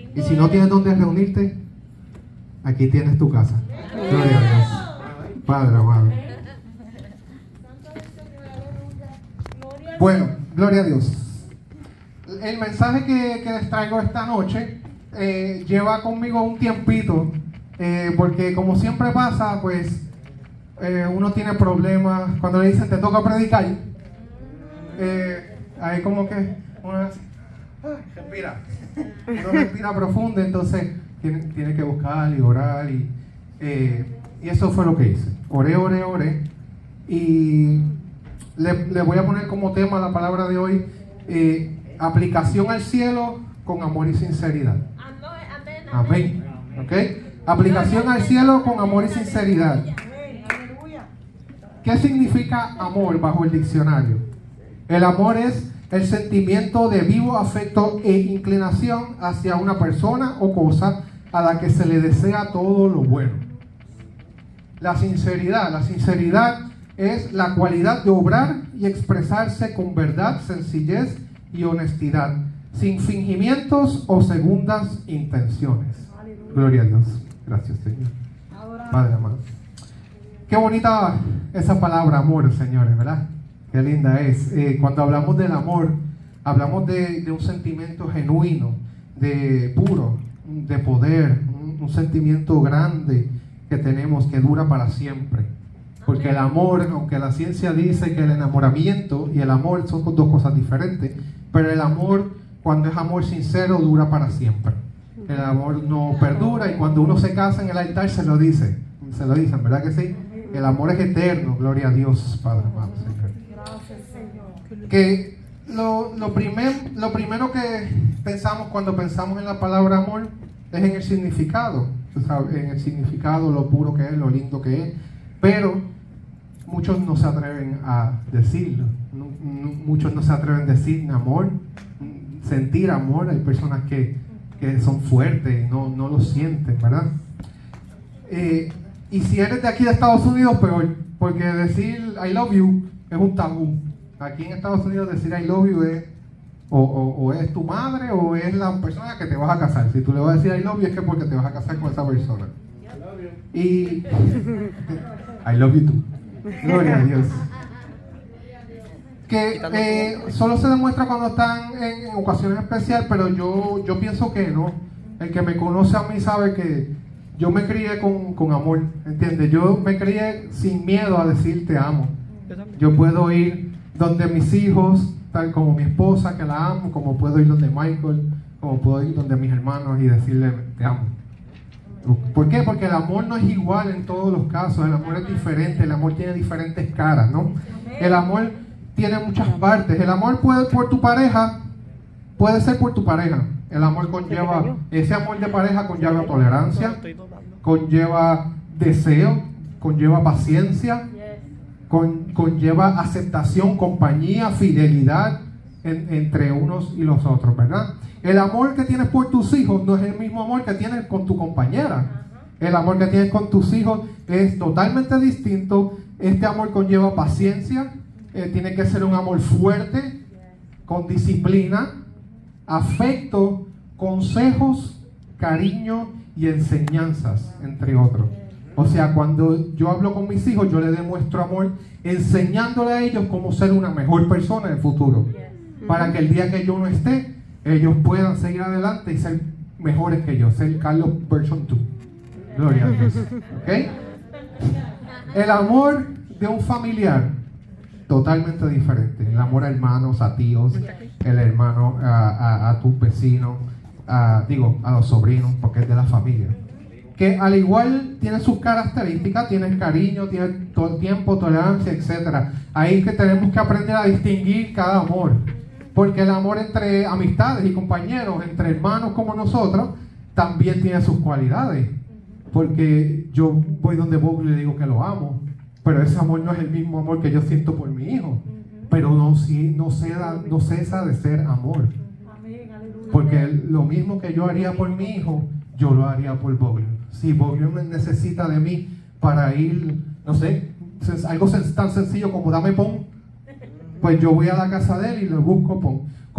Y si no tienes dónde reunirte, aquí tienes tu casa. Gloria a Dios. Padre amado. Bueno, gloria a Dios. El mensaje que les traigo esta noche lleva conmigo un tiempito, porque como siempre pasa, pues uno tiene problemas. Cuando le dicen te toca predicar, ahí como que uno respira. Uno respira profundo, entonces tiene que buscar y orar. Y eso fue lo que hice. Oré. Y le voy a poner como tema la palabra de hoy, aplicación al cielo con amor y sinceridad. Amén. ¿Ok? Aplicación al cielo con amor y sinceridad. ¿Qué significa amor bajo el diccionario? El amor es el sentimiento de vivo afecto e inclinación hacia una persona o cosa a la que se le desea todo lo bueno. La sinceridad es la cualidad de obrar y expresarse con verdad, sencillez y honestidad, sin fingimientos o segundas intenciones. Gloria a Dios. Gracias, Señor. Padre amado. Qué bonita esa palabra amor, señores, ¿verdad? Qué linda es. Cuando hablamos del amor, hablamos de un sentimiento genuino, de puro, de poder, un sentimiento grande que tenemos que dura para siempre. Porque el amor, aunque la ciencia dice que el enamoramiento y el amor son dos cosas diferentes, pero el amor, cuando es amor sincero, dura para siempre. El amor no perdura, y cuando uno se casa en el altar se lo dicen, ¿verdad que sí? El amor es eterno, gloria a Dios, Padre amado, Señor. Que lo primero que pensamos cuando pensamos en la palabra amor es en el significado, en el significado, lo puro que es, lo lindo que es, pero muchos no se atreven a decirlo, muchos no se atreven a decir amor, sentir amor. Hay personas que son fuertes y no lo sienten, ¿verdad? Y si eres de aquí de Estados Unidos, peor, porque decir I love you es un tabú. Aquí en Estados Unidos decir I love you es o es tu madre o es la persona que te vas a casar. Si tú le vas a decir I love you es que porque te vas a casar con esa persona. Y I love you too. Gloria a Dios. Que solo se demuestra cuando están en ocasiones especiales, pero yo pienso que no. El que me conoce a mí sabe que yo me crié con amor, ¿entiendes? Yo me crié sin miedo a decir te amo. Yo puedo ir donde mis hijos, tal como mi esposa, que la amo, como puedo ir donde Michael, como puedo ir donde mis hermanos y decirle te amo. ¿Por qué? Porque el amor no es igual en todos los casos. El amor es diferente, el amor tiene diferentes caras, ¿no? El amor tiene muchas partes. El amor puede ser por tu pareja. El amor conlleva, ese amor de pareja conlleva tolerancia, conlleva deseo, conlleva paciencia, conlleva aceptación, compañía, fidelidad entre unos y los otros, ¿verdad? El amor que tienes por tus hijos no es el mismo amor que tienes con tu compañera. El amor que tienes con tus hijos es totalmente distinto. Este amor conlleva paciencia, tiene que ser un amor fuerte, con disciplina, afecto, consejos, cariño y enseñanzas, entre otros. O sea, cuando yo hablo con mis hijos, yo les demuestro amor enseñándole a ellos cómo ser una mejor persona en el futuro, para que el día que yo no esté, ellos puedan seguir adelante y ser mejores que yo, ser Carlos version 2. Gloria a Dios. ¿Okay? El amor de un familiar, totalmente diferente. El amor a hermanos, a tíos, el hermano a tus vecinos, a los sobrinos, porque es de la familia. Que al igual tiene sus características, tiene cariño, tiene todo el tiempo, tolerancia, etc. Ahí que tenemos que aprender a distinguir cada amor. Porque el amor entre amistades y compañeros, entre hermanos como nosotros, también tiene sus cualidades. Porque yo voy donde Bob y le digo que lo amo, pero ese amor no es el mismo amor que yo siento por mi hijo. Pero no cesa de ser amor. Porque lo mismo que yo haría por mi hijo, yo lo haría por Bob. Si Bob me necesita de mí para ir, no sé, algo tan sencillo como dame pon, pues yo voy a la casa de él y le busco pon.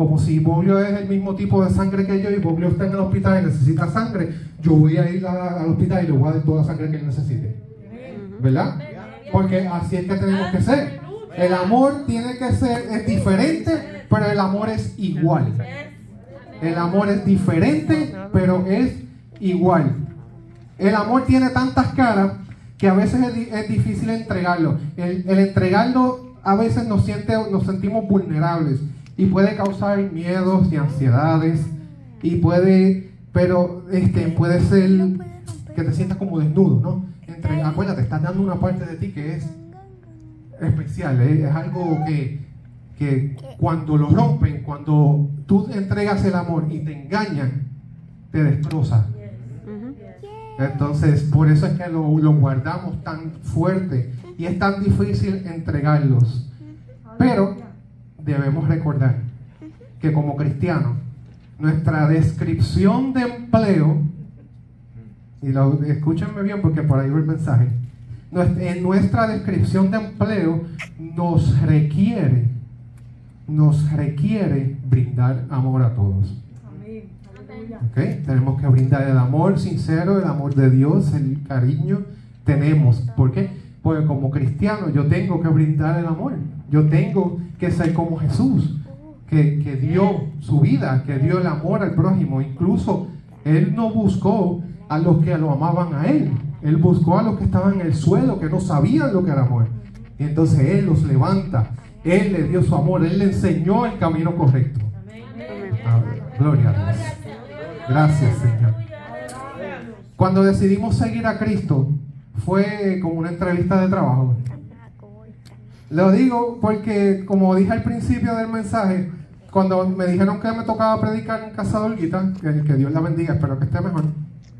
Como si Boglio es el mismo tipo de sangre que yo y Boglio está en el hospital y necesita sangre, yo voy a ir al hospital y le voy a dar toda la sangre que él necesite. ¿Verdad? Porque así es que tenemos que ser. El amor tiene que ser, es diferente, pero el amor es igual. El amor es diferente, pero es igual. El amor tiene tantas caras que a veces es difícil entregarlo. El entregarlo a veces nos sentimos vulnerables y puede causar miedos y ansiedades y puede ser que te sientas como desnudo, ¿no? Acuérdate, estás dando una parte de ti que es especial, es algo que cuando lo rompen, cuando tú entregas el amor y te engañan, te destroza. Entonces, por eso es que lo guardamos tan fuerte y es tan difícil entregarlos. Pero debemos recordar que como cristianos, nuestra descripción de empleo, y escúchenme bien porque por ahí va el mensaje, en nuestra descripción de empleo nos requiere brindar amor a todos. ¿Okay? Tenemos que brindar el amor sincero, el amor de Dios, el cariño. ¿Por qué? Porque como cristiano yo tengo que brindar el amor. Yo tengo que ser como Jesús, que dio su vida, que dio el amor al prójimo. Incluso Él no buscó a los que lo amaban a Él. Él buscó a los que estaban en el suelo, que no sabían lo que era amor. Y entonces Él los levanta. Él le dio su amor. Él le enseñó el camino correcto. Gloria a Dios. Gracias, Señor. Cuando decidimos seguir a Cristo, fue como una entrevista de trabajo. Lo digo porque, como dije al principio del mensaje, cuando me dijeron que me tocaba predicar en Casa de Olguita, que Dios la bendiga, espero que esté mejor,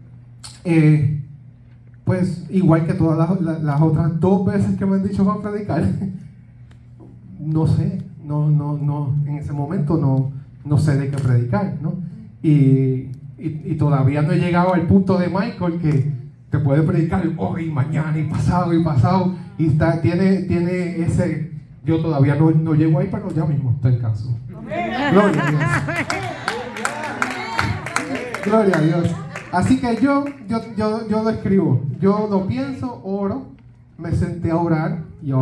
pues igual que todas las otras 2 veces que me han dicho para predicar, no sé, no, en ese momento no sé de qué predicar, ¿no? Y todavía no he llegado al punto de Michael que te puede predicar hoy, mañana y pasado y tiene ese. Yo todavía no llego ahí, pero ya mismo está el caso. Gloria a Dios. Gloria a Dios. Así que yo lo escribo, yo lo pienso, oro, me senté a orar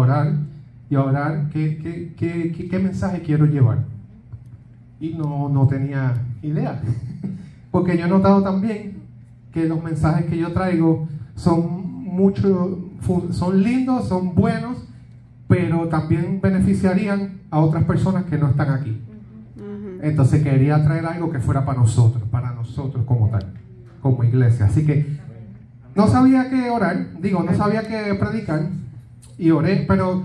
qué mensaje quiero llevar. Y no tenía idea. Porque yo he notado también que los mensajes que yo traigo son lindos, son buenos, pero también beneficiarían a otras personas que no están aquí. Entonces quería traer algo que fuera para nosotros como tal, como iglesia. Así que no sabía qué orar, no sabía qué predicar, y oré, pero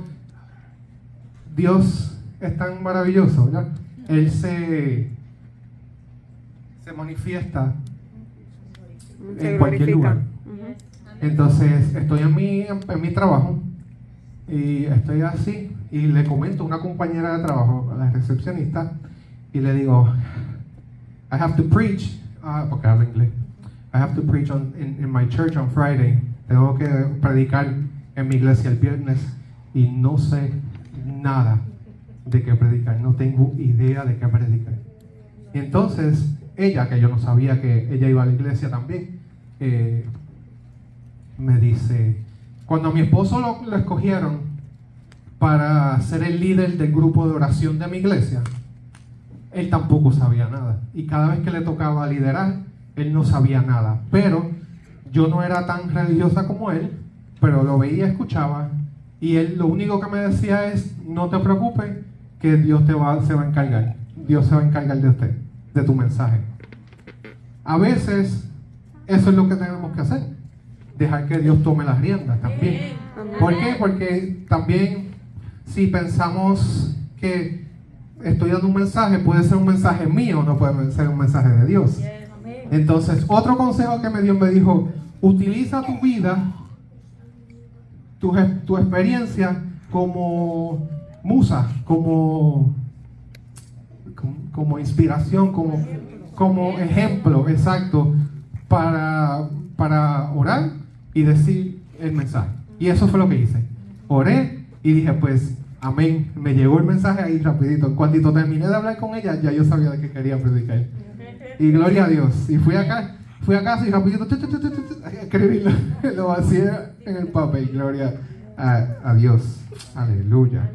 Dios es tan maravilloso, ¿verdad? Él se manifiesta en cualquier lugar. Entonces estoy en mi trabajo y estoy así y le comento a una compañera de trabajo, a la recepcionista, y le digo, I have to preach, porque hablo inglés, I have to preach in my church on Friday. Tengo que predicar en mi iglesia el viernes y no sé nada de qué predicar, no tengo idea de qué predicar. Y entonces ella, que yo no sabía que ella iba a la iglesia también, me dice, cuando a mi esposo lo escogieron para ser el líder del grupo de oración de mi iglesia, él tampoco sabía nada, y cada vez que le tocaba liderar, él no sabía nada. Pero yo no era tan religiosa como él, pero lo veía, escuchaba, y él lo único que me decía es, no te preocupes, que Dios se va a encargar. Dios se va a encargar de usted, de tu mensaje. A veces eso es lo que tenemos que hacer, dejar que Dios tome las riendas también. ¿Por qué? Porque también si pensamos que estoy dando un mensaje, puede ser un mensaje mío, no puede ser un mensaje de Dios. Entonces, otro consejo que Dios me dijo, utiliza tu vida, tu experiencia como musa, como inspiración, como ejemplo, exacto, para orar y decir el mensaje. Y eso fue lo que hice. Oré y dije, pues Amén. Me llegó el mensaje ahí rapidito. Cuando terminé de hablar con ella, ya yo sabía de qué quería predicar. Y gloria a Dios. Y fui a casa y rapidito escribirlo, lo vacié en el papel. Gloria a Dios. Aleluya.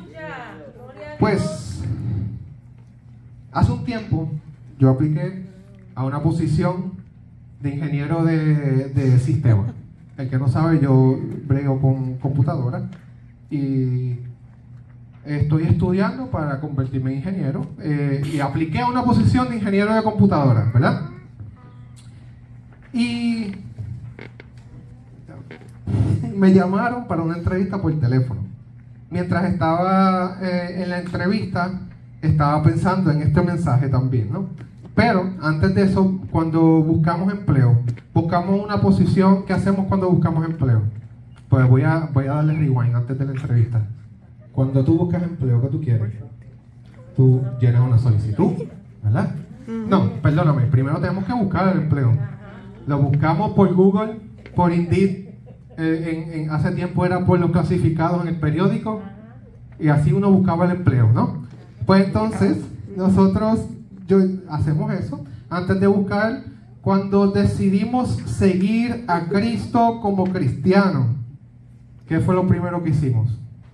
Pues, hace un tiempo yo apliqué a una posición de ingeniero de sistema. El que no sabe, yo brego con computadora y estoy estudiando para convertirme en ingeniero y apliqué a una posición de ingeniero de computadora, ¿verdad? Y me llamaron para una entrevista por teléfono. Mientras estaba en la entrevista, estaba pensando en este mensaje también, ¿no? Pero antes de eso, cuando buscamos empleo, buscamos una posición. ¿Qué hacemos cuando buscamos empleo? Pues voy a darle rewind antes de la entrevista. Cuando tú buscas empleo, ¿qué tú quieres? Tú llenas una solicitud, ¿verdad? No, perdóname, primero tenemos que buscar el empleo. Lo buscamos por Google, por Indeed, hace tiempo era por los clasificados en el periódico, y así uno buscaba el empleo, ¿no? Pues entonces, nosotros hacemos eso antes de buscar. Cuando decidimos seguir a Cristo como cristiano, ¿qué fue lo primero que hicimos?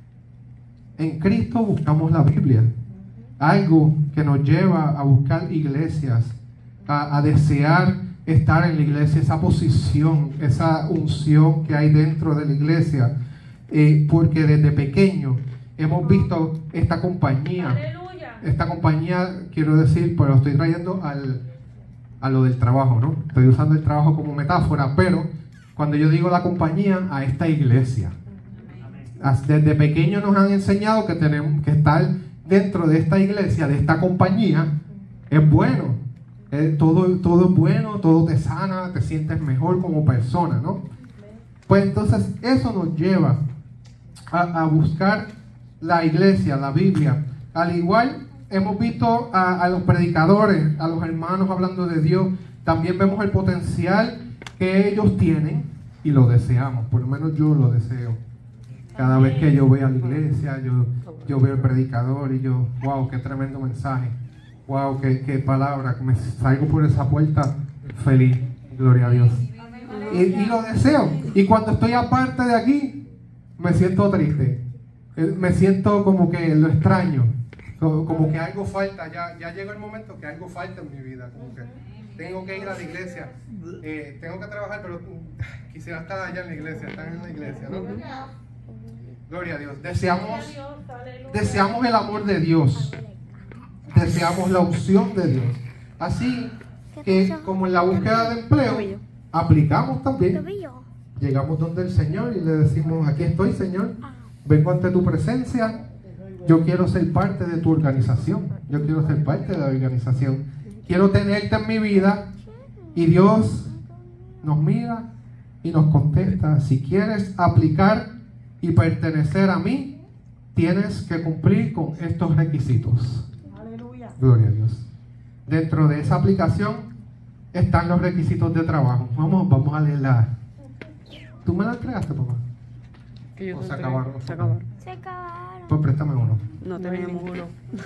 En Cristo buscamos la Biblia, algo que nos lleva a buscar iglesias, a desear estar en la iglesia, esa posición, esa unción que hay dentro de la iglesia, porque desde pequeño hemos visto esta compañía. ¡Aleluya! Esta compañía, quiero decir, pues lo estoy trayendo a lo del trabajo, ¿no? Estoy usando el trabajo como metáfora, pero cuando yo digo la compañía, a esta iglesia. Desde pequeño nos han enseñado que tenemos que estar dentro de esta iglesia, de esta compañía. Es bueno, todo es bueno, todo te sana, te sientes mejor como persona, ¿no? Pues entonces eso nos lleva a buscar la iglesia, la Biblia. Al igual hemos visto a los predicadores, a los hermanos hablando de Dios. También vemos el potencial que ellos tienen y lo deseamos, por lo menos yo lo deseo. Cada vez que yo voy a la iglesia, yo veo el predicador y yo, wow, qué tremendo mensaje, wow, qué palabra, me salgo por esa puerta feliz, gloria a Dios. Y lo deseo. Y cuando estoy aparte de aquí, me siento triste, me siento como que lo extraño, como que algo falta, ya llegó el momento que algo falta en mi vida, como que tengo que ir a la iglesia, tengo que trabajar, pero quisiera estar allá en la iglesia, estar en la iglesia, ¿no? Gloria a Dios. Deseamos el amor de Dios, deseamos la opción de Dios. Así que, como en la búsqueda de empleo, aplicamos también. Llegamos donde el Señor y le decimos: aquí estoy, Señor, vengo ante tu presencia, yo quiero ser parte de tu organización, yo quiero ser parte de la organización, quiero tenerte en mi vida. Y Dios nos mira y nos contesta: si quieres aplicar y pertenecer a mí, tienes que cumplir con estos requisitos. Aleluya. Gloria a Dios. Dentro de esa aplicación están los requisitos de trabajo. Vamos a leerla. ¿Tú me la entregaste, papá? ¿O se acabaron? Se acabaron. Pues préstame uno. No teníamos uno.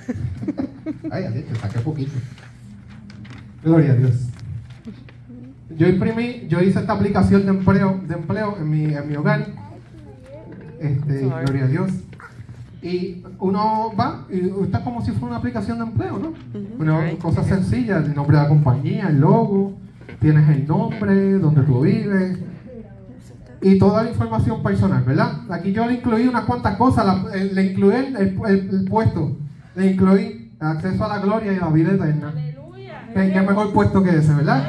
Ay, te saqué poquito. Gloria a Dios. Yo hice esta aplicación de empleo en mi hogar. Gloria a Dios. Y uno va y está como si fuera una aplicación de empleo, ¿no? Una cosa sencilla: el nombre de la compañía, el logo, tienes el nombre, donde tú vives y toda la información personal, ¿verdad? Aquí yo le incluí unas cuantas cosas, le incluí el puesto, le incluí acceso a la gloria y a la vida eterna. ¿Qué mejor puesto que ese, verdad?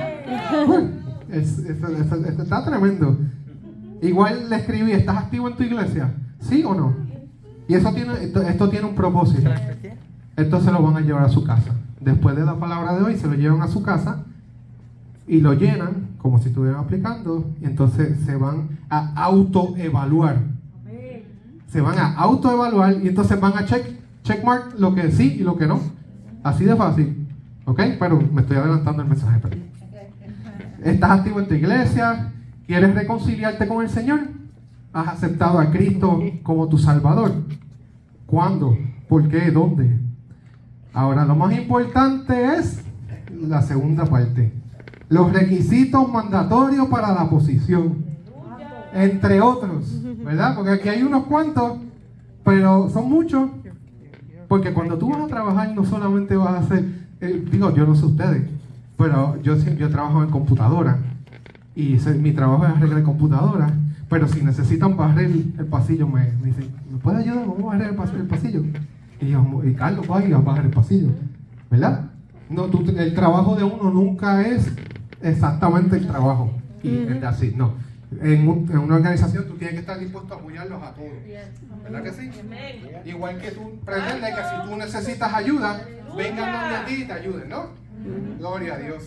Está tremendo. Igual le escribí: ¿estás activo en tu iglesia? ¿Sí o no? Y esto tiene un propósito. Esto se lo van a llevar a su casa. Después de la palabra de hoy, se lo llevan a su casa y lo llenan como si estuvieran aplicando. Y entonces se van a autoevaluar. Se van a autoevaluar y entonces van a checkmark lo que sí y lo que no. Así de fácil. ¿Ok? Pero me estoy adelantando el mensaje. ¿Estás activo en tu iglesia? ¿Quieres reconciliarte con el Señor? ¿Has aceptado a Cristo como tu Salvador? ¿Cuándo? ¿Por qué? ¿Dónde? Ahora, lo más importante es la segunda parte. Los requisitos mandatorios para la posición. Entre otros, ¿verdad? Porque aquí hay unos cuantos, pero son muchos. Porque cuando tú vas a trabajar, no solamente vas a hacer, digo, yo no sé ustedes, pero yo trabajo en computadora. Y mi trabajo es arreglar computadoras. Pero si necesitan barrer el pasillo, me dicen, ¿me puede ayudar? Vamos a barrer el pasillo. Y yo, y Carlos, vaya a barrer el pasillo. ¿Verdad? No, el trabajo de uno nunca es exactamente el trabajo. Y es así, no. En una organización tú tienes que estar dispuesto a apoyarlos a todos. ¿Verdad que sí? Igual que tú pretendes que si tú necesitas ayuda, vengan donde a ti y te ayuden, ¿no? Gloria a Dios.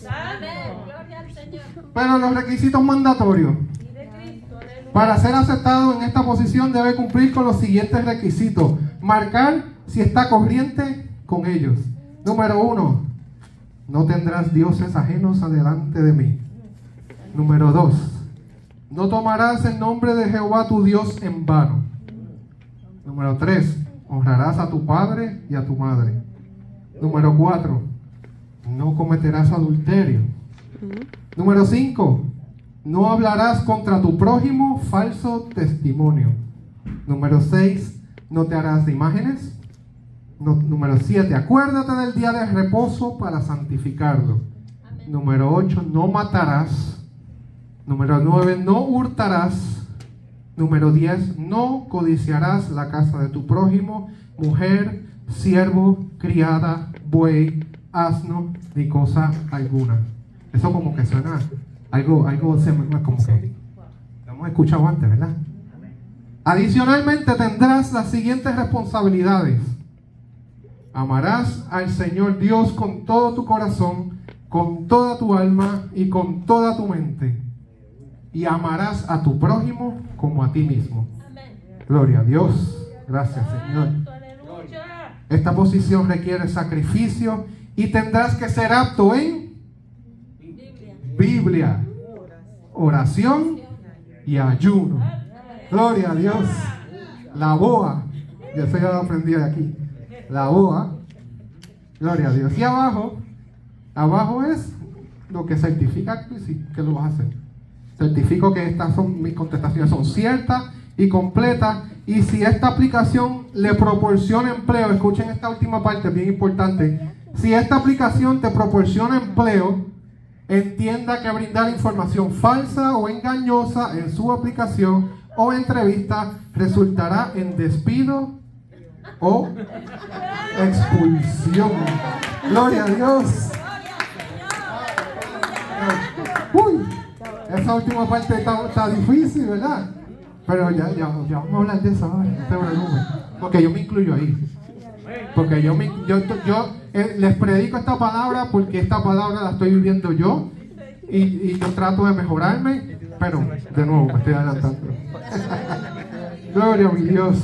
Pero los requisitos mandatorios. Para ser aceptado en esta posición debe cumplir con los siguientes requisitos. Marcar si está corriente con ellos. Número 1. No tendrás dioses ajenos delante de mí. Número 2. No tomarás el nombre de Jehová tu Dios en vano. Número 3. Honrarás a tu padre y a tu madre. Número 4. No cometerás adulterio. Número 5. No hablarás contra tu prójimo falso testimonio. Número 6. No te harás de imágenes. Número 7. Acuérdate del día de reposo para santificarlo. Número 8. No matarás. Número 9. No hurtarás. Número 10. No codiciarás la casa de tu prójimo, mujer, siervo, criada, buey, asno, ni cosa alguna. Eso como que suena algo como que lo hemos escuchado antes, ¿verdad? Adicionalmente tendrás las siguientes responsabilidades. Amarás al Señor Dios con todo tu corazón, con toda tu alma y con toda tu mente. Y amarás a tu prójimo como a ti mismo. Gloria a Dios. Gracias, Señor. Esta posición requiere sacrificio y tendrás que ser apto en Biblia, oración y ayuno. Gloria a Dios. La boa. Yo eso ya lo aprendí de aquí. La boa. Gloria a Dios. Y abajo es lo que certifica que sí, que lo vas a hacer. Certifico que mis contestaciones son ciertas y completas. Y si esta aplicación le proporciona empleo, escuchen esta última parte, bien importante. Si esta aplicación te proporciona empleo, entienda que brindar información falsa o engañosa en su aplicación o entrevista resultará en despido o expulsión. Gloria a Dios. Uy, esa última parte está difícil, ¿verdad? Pero ya vamos a hablar de eso ahora, no te preocupes. Porque yo me incluyo ahí. Porque yo les predico esta palabra porque esta palabra la estoy viviendo yo y yo trato de mejorarme, pero de nuevo me estoy adelantando. Gloria a mi Dios.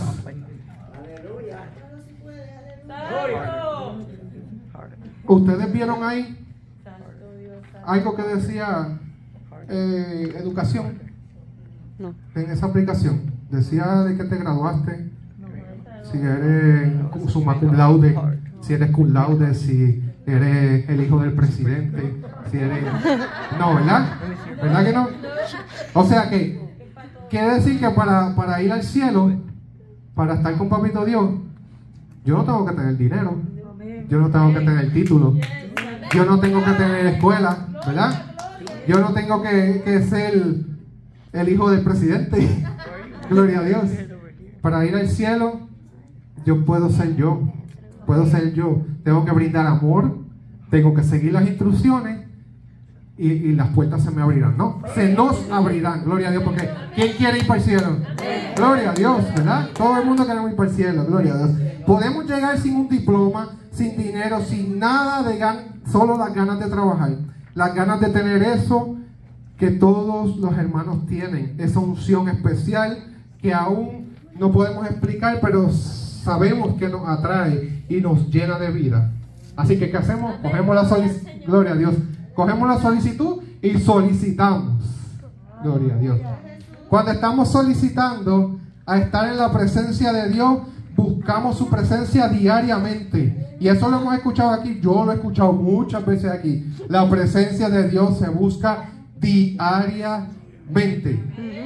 ¿Ustedes vieron ahí algo que decía educación? No. En esa aplicación decía de que te graduaste, si eres summa cum laude, si eres cum laude, si eres el hijo del presidente, si eres... No, ¿verdad? ¿Verdad que no? O sea que quiere decir que para ir al cielo, para estar con Papito Dios, yo no tengo que tener dinero, yo no tengo que tener título, yo no tengo que tener escuela, ¿verdad? Yo no tengo que ser el hijo del presidente. Gloria a Dios. Para ir al cielo, yo puedo ser yo. Tengo que brindar amor, tengo que seguir las instrucciones y las puertas se me abrirán, ¿no? Se nos abrirán, gloria a Dios, porque ¿quién quiere ir para el cielo? Gloria a Dios, ¿verdad? Todo el mundo quiere ir para el cielo, gloria a Dios. Podemos llegar sin un diploma, sin dinero, sin nada de solo las ganas de trabajar, las ganas de tener eso que todos los hermanos tienen, esa unción especial que aún no podemos explicar, pero sabemos que nos atrae y nos llena de vida. Así que ¿qué hacemos? Cogemos la solicitud, gloria a Dios, cogemos la solicitud y solicitamos, gloria a Dios. Cuando estamos solicitando a estar en la presencia de Dios, buscamos su presencia diariamente. Y eso lo hemos escuchado aquí, yo lo he escuchado muchas veces aquí. La presencia de Dios se busca diariamente.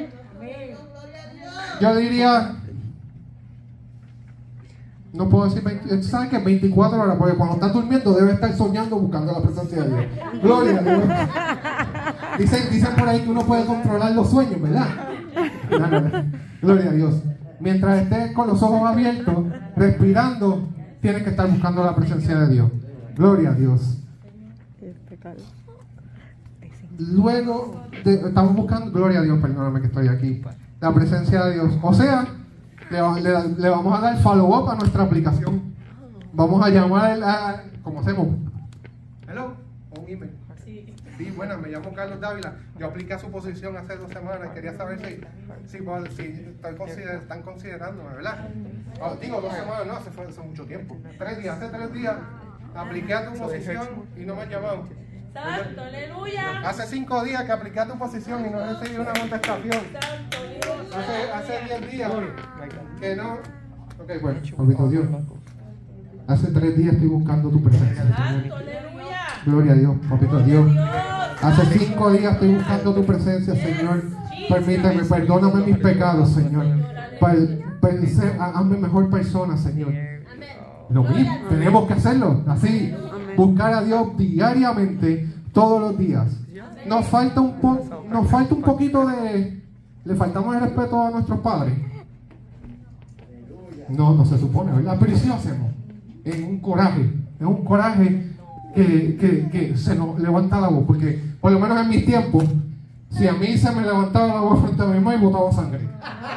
Yo diría, no puedo decir 20, ¿saben qué? 24 horas, porque cuando estás durmiendo debe estar soñando buscando la presencia de Dios. Gloria a Dios. Dicen por ahí que uno puede controlar los sueños, ¿verdad? No. Gloria a Dios. Mientras estés con los ojos abiertos, respirando, tienes que estar buscando la presencia de Dios. Gloria a Dios. Luego, estamos buscando, gloria a Dios, perdóname que estoy aquí, la presencia de Dios. O sea, le vamos a dar follow-up a nuestra aplicación. Vamos a llamar ¿cómo hacemos? Hello, o un email. Sí, bueno, me llamo Carlos Dávila. Yo apliqué a su posición hace 2 semanas. Quería saber si están considerándome, ¿verdad? Digo 2 semanas, no, hace mucho tiempo. 3 días, hace 3 días apliqué a tu posición y no me han llamado. Santo, aleluya. Hace 5 días que apliqué a tu posición y no recibí una contestación. Hace 10 días que no. Ok, bueno, papito Dios. Hace 3 días estoy buscando tu presencia. Santo, aleluya. Gloria a Dios, papito Dios. Hace 5 días estoy buscando tu presencia, Señor. Permíteme, perdóname mis pecados, Señor. Hazme mejor persona, Señor. Lo mismo, tenemos que hacerlo así. Buscar a Dios diariamente, todos los días. Nos falta un poquito de... ¿Le faltamos el respeto a nuestros padres? No se supone, ¿verdad? Pero si lo hacemos, en un coraje que se nos levanta la voz, porque por lo menos en mis tiempos, si a mí se me levantaba la voz frente a mi mamá y botaba sangre.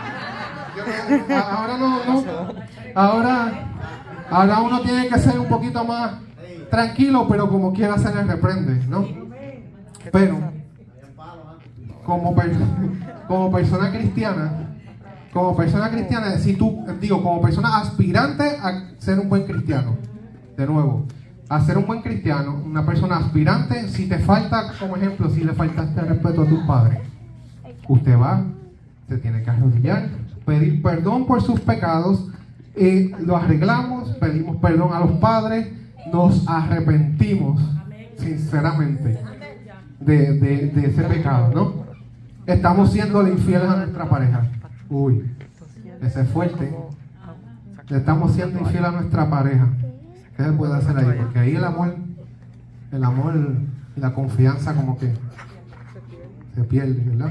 Ahora uno tiene que ser un poquito más tranquilo, pero como quiera se le reprende, ¿no? Pero como persona cristiana, como persona aspirante a ser un buen cristiano, de nuevo, a ser un buen cristiano, una persona aspirante, si te falta, como ejemplo, si le faltaste el respeto a tus padres, usted va, se tiene que arrodillar, pedir perdón por sus pecados, lo arreglamos, pedimos perdón a los padres, nos arrepentimos sinceramente de ese pecado, ¿no? Estamos siendo infieles a nuestra pareja. Uy, ese es fuerte. Le estamos siendo infieles a nuestra pareja. ¿Qué se puede hacer ahí? Porque ahí el amor y la confianza como que se pierde, ¿verdad?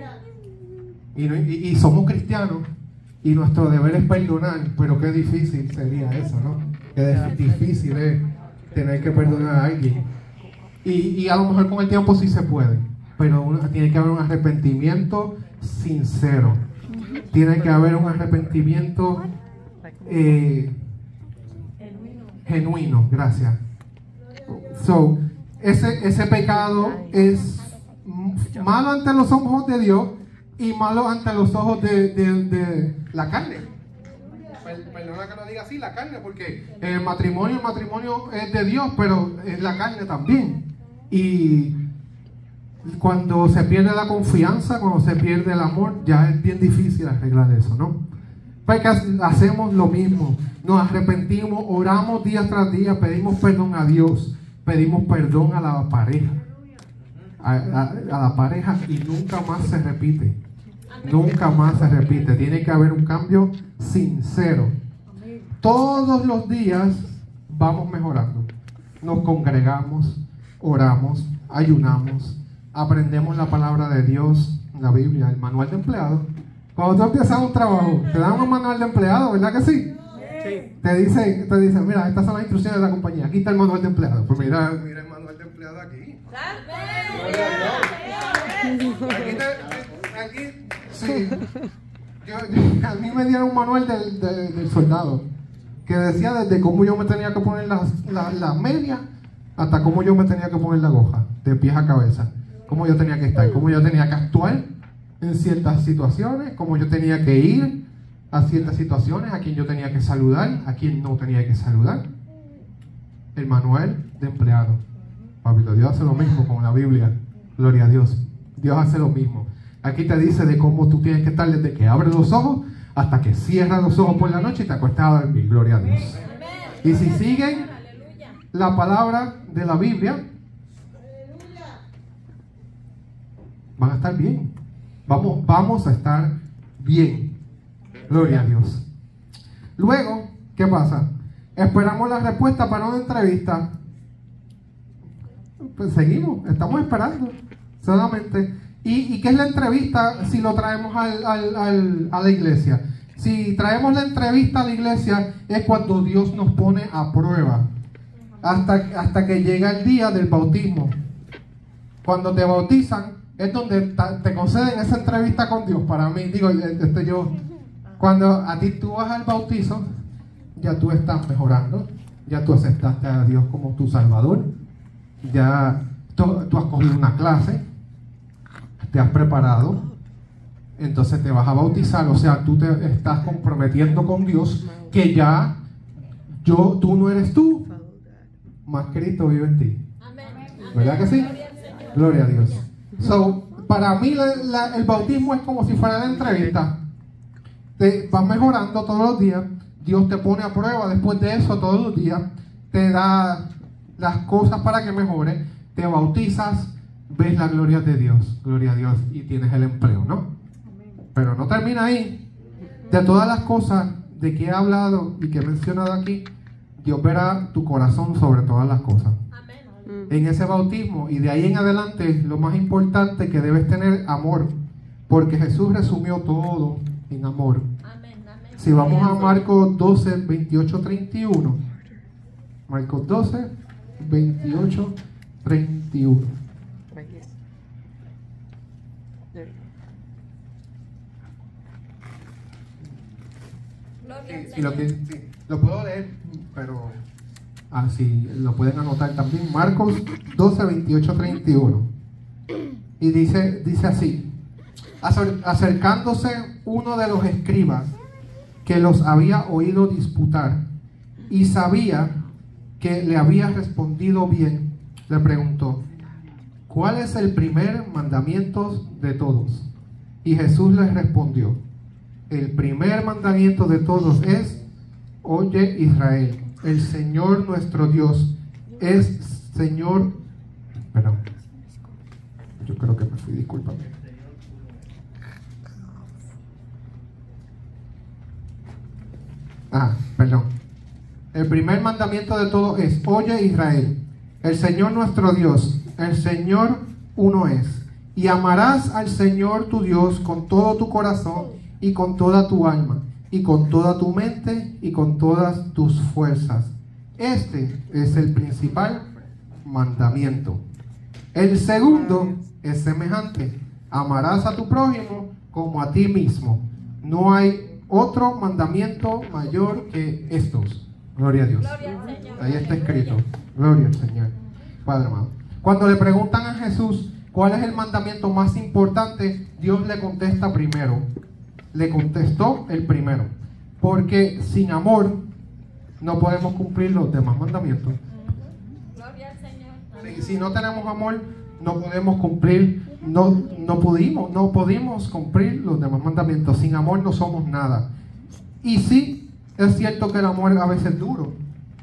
Y somos cristianos y nuestro deber es perdonar, pero qué difícil sería eso, ¿no? Qué difícil es tener que perdonar a alguien. Y a lo mejor con el tiempo sí se puede, pero tiene que haber un arrepentimiento sincero. Tiene que haber un arrepentimiento genuino, gracias. Ese pecado es malo ante los ojos de Dios y malo ante los ojos de la carne. Perdona que lo diga así, la carne, porque el matrimonio es de Dios, pero es la carne también. Y cuando se pierde la confianza, cuando se pierde el amor, ya es bien difícil arreglar eso, ¿no? Porque hacemos lo mismo, nos arrepentimos, oramos día tras día, pedimos perdón a Dios, pedimos perdón a la pareja, a la pareja, y nunca más se repite. Nunca más se repite. Tiene que haber un cambio sincero. Todos los días vamos mejorando. Nos congregamos, oramos, ayunamos, aprendemos la palabra de Dios, la Biblia, el manual de empleado. Cuando tú empiezas un trabajo, te dan un manual de empleado, ¿verdad que sí? Sí. Te dicen, mira, estas son las instrucciones de la compañía. Aquí está el manual de empleado. Pues mira el manual de empleado aquí. Aquí, sí. A mí me dieron un manual del soldado que decía desde cómo yo me tenía que poner la media hasta cómo yo me tenía que poner la goja, de pies a cabeza, cómo yo tenía que estar, cómo yo tenía que actuar en ciertas situaciones, cómo yo tenía que ir a ciertas situaciones, a quien yo tenía que saludar, a quien no tenía que saludar. El manual de empleado. Papito, Dios hace lo mismo con la Biblia. Gloria a Dios. Dios hace lo mismo. Aquí te dice de cómo tú tienes que estar desde que abres los ojos hasta que cierras los ojos por la noche y te acuestas a dormir. Gloria a Dios. Y si siguen la palabra de la Biblia, van a estar bien. Vamos a estar bien. Gloria a Dios. Luego, ¿qué pasa? Esperamos la respuesta para una entrevista. Pues seguimos, estamos esperando solamente. ¿Y qué es la entrevista si lo traemos a la iglesia? Si traemos la entrevista a la iglesia es cuando Dios nos pone a prueba hasta que llega el día del bautismo. Cuando te bautizan es donde te conceden esa entrevista con Dios. Para mí, cuando a ti tú vas al bautizo, ya tú estás mejorando, ya tú aceptaste a Dios como tu Salvador, ya tú has cogido una clase, te has preparado, entonces te vas a bautizar. O sea, tú te estás comprometiendo con Dios que ya tú no eres tú, más Cristo vive en ti. ¿Verdad que sí? Gloria a Dios. Para mí el bautismo es como si fuera la entrevista. Te vas mejorando todos los días, Dios te pone a prueba después de eso todos los días, te da las cosas para que mejore, te bautizas, ves la gloria de Dios, gloria a Dios, y tienes el empleo, ¿no? Pero no termina ahí. De todas las cosas de que he hablado y que he mencionado aquí, Dios verá tu corazón sobre todas las cosas. En ese bautismo, y de ahí en adelante, lo más importante que debes tener amor, porque Jesús resumió todo en amor. Si vamos a Marcos 12, 28, 31. Marcos 12, 28, 31. Lo puedo leer, pero así lo pueden anotar también. Marcos 12, 28, 31. Y dice así: acercándose uno de los escribas que los había oído disputar y sabía que le había respondido bien, le preguntó: ¿cuál es el primer mandamiento de todos? Y Jesús les respondió: el primer mandamiento de todos es: oye Israel, el Señor nuestro Dios es Señor. Perdón, yo creo que me fui, discúlpame. Perdón. El primer mandamiento de todos es: oye Israel, el Señor nuestro Dios, el Señor uno es. Y amarás al Señor tu Dios con todo tu corazón y con toda tu alma y con toda tu mente y con todas tus fuerzas. Este es el principal mandamiento. El segundo es semejante: amarás a tu prójimo como a ti mismo. No hay otro mandamiento mayor que estos. Gloria a Dios. Ahí está escrito. Gloria al Señor. Padre amado, cuando le preguntan a Jesús cuál es el mandamiento más importante, Dios le contesta primero. Le contestó el primero, porque sin amor no podemos cumplir los demás mandamientos. Gloria al Señor. Si no tenemos amor, no podemos cumplir, no pudimos cumplir los demás mandamientos. Sin amor no somos nada. Y sí, es cierto que el amor a veces es duro,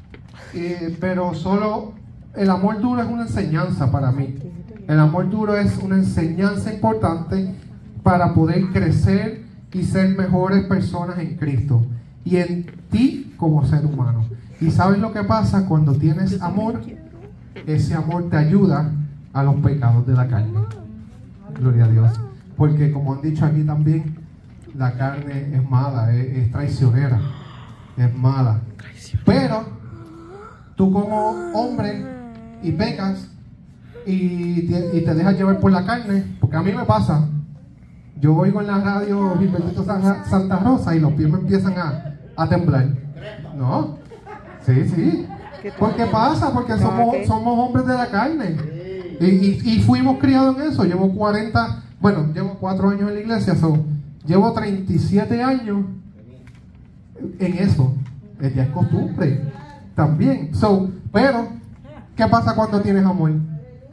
pero solo el amor duro es una enseñanza para mí. El amor duro es una enseñanza importante para poder crecer y ser mejores personas en Cristo y en ti como ser humano. ¿Y sabes lo que pasa cuando tienes amor? Ese amor te ayuda a los pecados de la carne. Gloria a Dios. Porque como han dicho aquí también, la carne es mala, es traicionera, es mala. Pero tú como hombre y pecas y te dejas llevar por la carne, porque a mí me pasa. Yo oigo en la radio Gilberto Santa Rosa y los pies me empiezan a temblar. No, sí. ¿Por qué pasa? Porque somos hombres de la carne. Y fuimos criados en eso. Llevo 4 años en la iglesia. Llevo 37 años en eso. Ya es costumbre también. Pero, ¿qué pasa cuando tienes amor?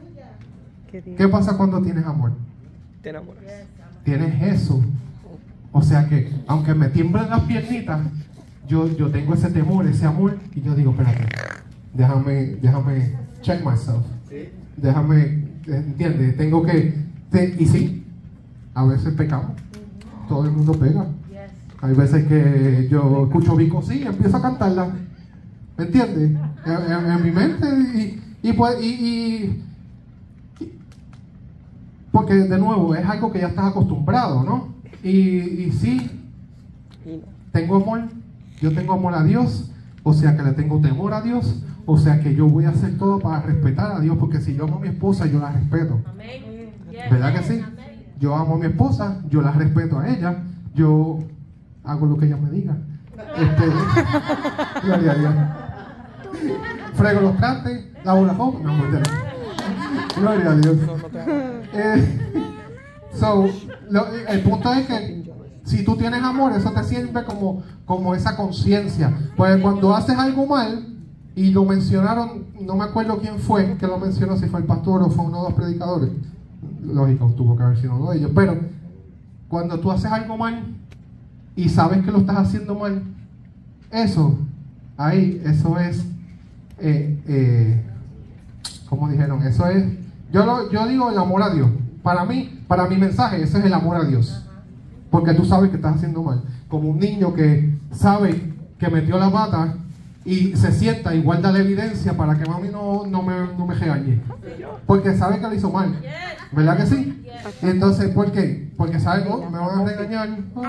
¿Qué pasa cuando tienes amor? Te enamoras. Tienes eso. O sea que, aunque me tiemblen las piernitas, yo tengo ese temor, ese amor, y yo digo, espérate, déjame check myself. Déjame, ¿entiendes? Tengo que, y sí, a veces pecamos. Todo el mundo pega. Hay veces que yo escucho Vico, sí, empiezo a cantarla. ¿Me entiendes? En mi mente, porque de nuevo es algo que ya estás acostumbrado, ¿no? Y sí, tengo amor, yo tengo amor a Dios, o sea que le tengo temor a Dios, o sea que yo voy a hacer todo para respetar a Dios, porque si yo amo a mi esposa, yo la respeto. ¿Verdad que sí? Yo amo a mi esposa, yo la respeto a ella, yo hago lo que ella me diga. Gloria a Dios. Frego los trastes, lavo la ropa. No, mentira. Gloria a Dios. El punto es que si tú tienes amor, eso te sirve como esa conciencia. Pues cuando haces algo mal, y lo mencionaron, no me acuerdo quién fue que lo mencionó, si fue el pastor o fue uno de los predicadores. Lógico, tuvo que haber sido uno de ellos. Pero cuando tú haces algo mal y sabes que lo estás haciendo mal, eso es, ¿cómo dijeron? Eso es, yo digo el amor a Dios. Para mi mensaje, ese es el amor a Dios. Porque tú sabes que estás haciendo mal. Como un niño que sabe que metió la pata y se sienta y guarda la evidencia para que mami no me regañe. Porque sabe que lo hizo mal. ¿Verdad que sí? Y entonces, ¿por qué? Porque sabe, me van a regañar.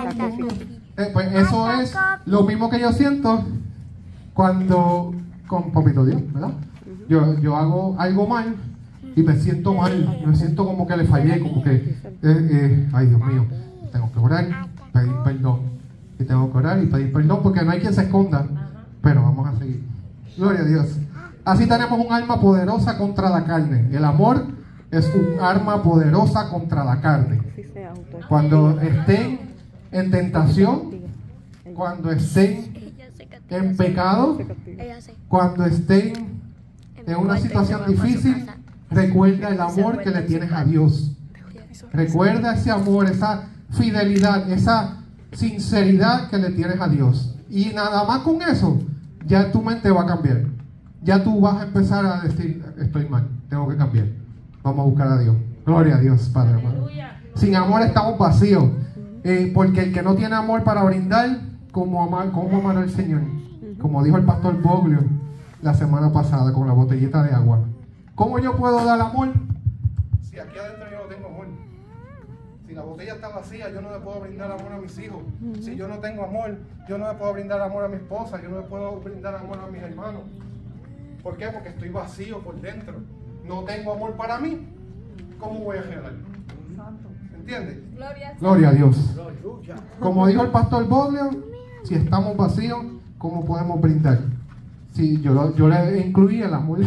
Pues eso es lo mismo que yo siento cuando, con Papito Dios, ¿verdad? Yo hago algo mal y me siento mal, me siento como que le fallé, como que, ay Dios mío, tengo que orar, pedir perdón. Y tengo que orar y pedir perdón porque no hay quien se esconda. Pero vamos a seguir. Gloria a Dios. Así tenemos un arma poderosa contra la carne. El amor es un arma poderosa contra la carne. Cuando estén en tentación, cuando estén en pecado, cuando estén en una situación difícil, recuerda el amor que le tienes a Dios. Recuerda ese amor, esa fidelidad, esa sinceridad que le tienes a Dios. Y nada más con eso, ya tu mente va a cambiar. Ya tú vas a empezar a decir, estoy mal, tengo que cambiar. Vamos a buscar a Dios. Gloria a Dios, Padre amado. Sin amor estamos vacíos. Porque el que no tiene amor para brindar, ¿cómo amar al Señor? Como dijo el pastor Boglio la semana pasada con la botellita de agua. ¿Cómo yo puedo dar amor si aquí adentro yo no tengo amor? Si la botella está vacía, yo no le puedo brindar amor a mis hijos. Si yo no tengo amor, yo no le puedo brindar amor a mi esposa, yo no le puedo brindar amor a mis hermanos. ¿Por qué? Porque estoy vacío por dentro. No tengo amor para mí. ¿Cómo voy a regalar? ¿Entiendes? Gloria a Dios. Como dijo el pastor Boglio, si estamos vacíos, ¿cómo podemos brindar? Si yo le incluí el amor.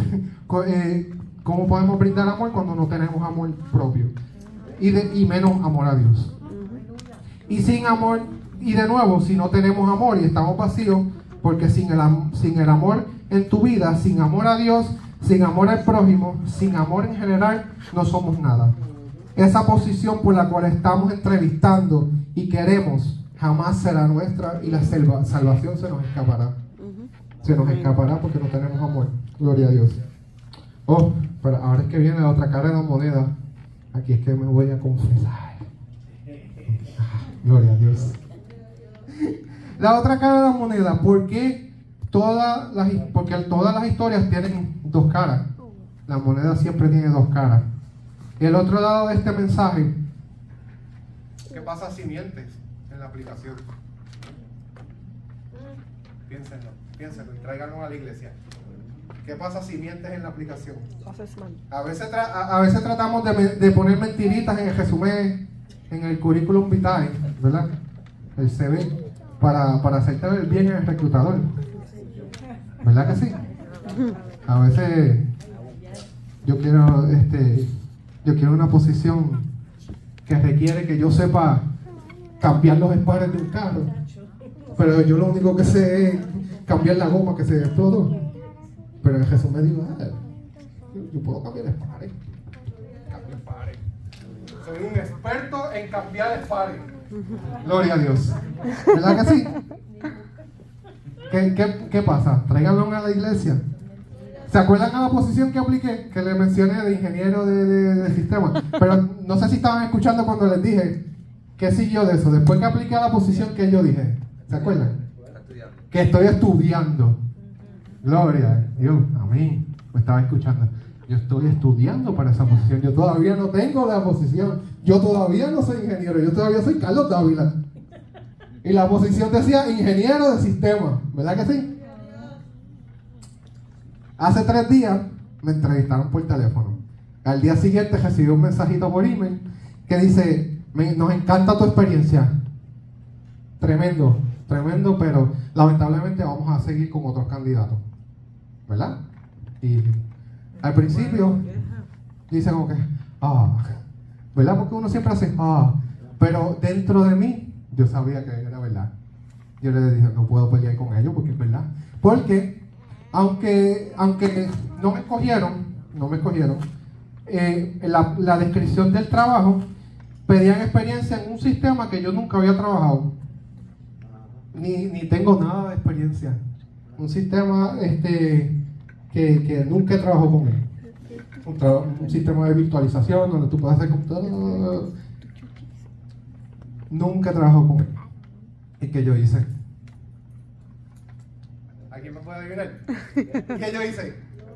¿Cómo podemos brindar amor cuando no tenemos amor propio? Y menos amor a Dios. Y sin amor, y de nuevo, si no tenemos amor y estamos vacíos, porque sin el amor en tu vida, sin amor a Dios, sin amor al prójimo, sin amor en general, no somos nada. Esa posición por la cual estamos entrevistando y queremos, jamás será nuestra y la salvación se nos escapará. Se nos escapará porque no tenemos amor. Gloria a Dios. Oh, pero ahora es que viene la otra cara de la moneda. Aquí es que me voy a confesar. Gloria a Dios. La otra cara de la moneda. Porque todas las historias tienen dos caras. La moneda siempre tiene dos caras. El otro lado de este mensaje. ¿Qué pasa si mientes en la aplicación? Piénsenlo y tráiganlo a la iglesia. ¿Qué pasa si mientes en la aplicación? A veces tratamos de poner mentiritas en el resumen, en el currículum vitae, ¿verdad? El CV, para hacerte ver bien en el reclutador. ¿Verdad que sí? A veces yo quiero una posición que requiere que yo sepa cambiar los espares de un carro, pero yo lo único que sé es cambiar la goma que se explotó. Pero en Jesús me dijo, yo puedo cambiar espares. Cambio espares. Soy un experto en cambiar espares. Gloria a Dios. ¿Verdad que sí? ¿Qué pasa? Tráiganlo a la iglesia. ¿Se acuerdan a la posición que apliqué? Que le mencioné de ingeniero de sistemas. Pero no sé si estaban escuchando cuando les dije qué siguió de eso. Después que apliqué a la posición que yo dije. ¿Se acuerdan? Que estoy estudiando. Gloria a Dios. Amén. Me estaba escuchando. Yo estoy estudiando para esa posición. Yo todavía no tengo la posición. Yo todavía no soy ingeniero. Yo todavía soy Carlos Dávila. Y la posición decía ingeniero de sistemas. ¿Verdad que sí? Hace 3 días me entrevistaron por teléfono. Al día siguiente recibí un mensajito por email que dice: nos encanta tu experiencia. Tremendo, tremendo, pero lamentablemente vamos a seguir con otros candidatos. ¿Verdad? Y al principio dice como que, ¿verdad? Porque uno siempre hace, pero dentro de mí yo sabía que era verdad. Yo le dije, no puedo pelear con ellos porque es verdad. Porque aunque no me escogieron, la descripción del trabajo pedían experiencia en un sistema que yo nunca había trabajado. Ni tengo nada de experiencia. Un sistema que nunca he trabajado con él. Un sistema de virtualización donde tú puedes hacer computador. Nunca he trabajado con él. ¿Y qué yo hice? ¿Alguien me puede adivinar? ¿Qué yo hice?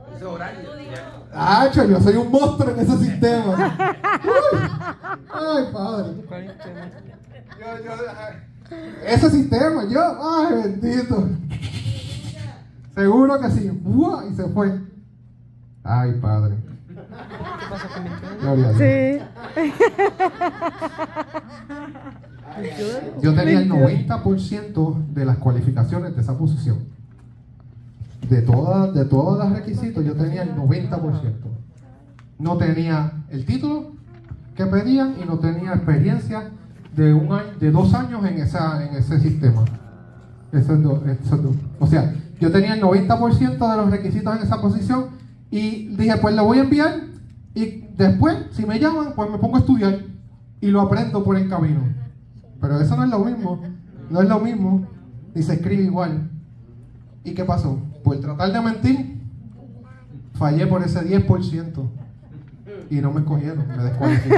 Yo soy un monstruo en ese sistema. Ay, padre. Ese sistema, ay, bendito. Seguro que sí. Y se fue. Ay, padre. ¿Qué pasa con mi Gloria a Dios. Yo tenía el 90% de las cualificaciones de esa posición. De todos los requisitos, yo tenía el 90%. No tenía el título que pedían y no tenía experiencia de 2 años en ese sistema. Esos dos. O sea, yo tenía el 90% de los requisitos en esa posición y dije, pues lo voy a enviar y después, si me llaman, pues me pongo a estudiar y lo aprendo por el camino. Pero eso no es lo mismo. No es lo mismo, ni se escribe igual. ¿Y qué pasó? Por tratar de mentir, fallé por ese 10% y no me escogieron, me descualificó.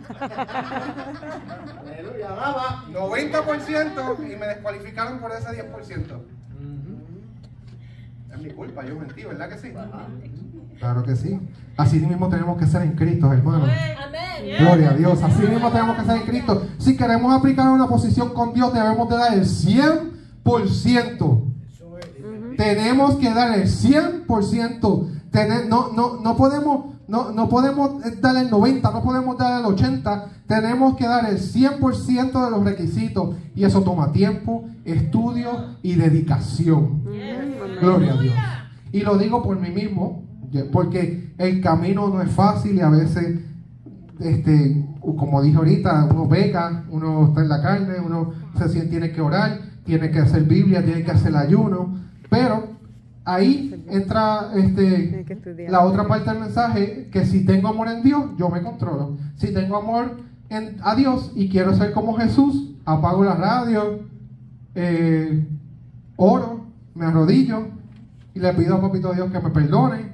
90% y me descualificaron por ese 10%. Es mi culpa, yo mentí, ¿verdad que sí? Claro que sí. Así mismo tenemos que ser en Cristo, hermanos. Gloria a Dios. Así mismo tenemos que ser en Cristo. Si queremos aplicar una posición con Dios, debemos de dar el 100%. Tenemos que dar el 100%. No podemos dar el 90%, no podemos dar el 80%. Tenemos que dar el 100% de los requisitos. Y eso toma tiempo, estudio y dedicación. Gloria a Dios. Y lo digo por mí mismo, porque el camino no es fácil y a veces, como dije ahorita, uno peca, uno está en la carne, uno tiene que orar, tiene que hacer Biblia, tiene que hacer ayuno. Pero ahí entra la otra parte del mensaje, que si tengo amor en Dios, yo me controlo. Si tengo amor a Dios y quiero ser como Jesús, apago la radio, oro, me arrodillo y le pido a Papito Dios que me perdone